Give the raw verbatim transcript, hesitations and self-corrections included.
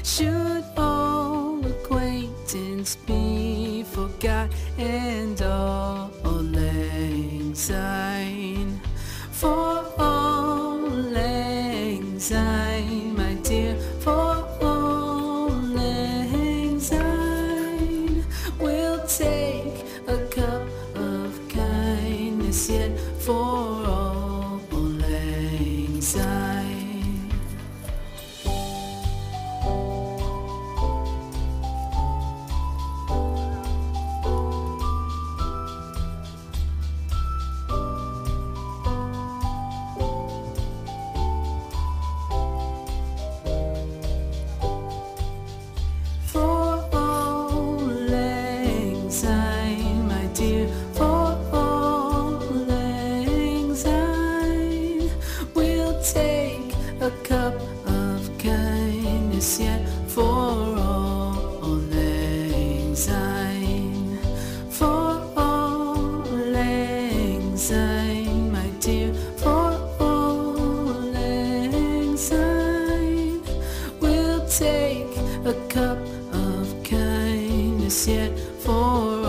Should all acquaintance be forgot and all lang syne? For all lang syne, my dear, for all lang syne, we'll take a cup of kindness yet for all lang syne. A cup of kindness yet for all lang syne. For all lang syne, my dear, for all lang syne, we'll take a cup of kindness yet for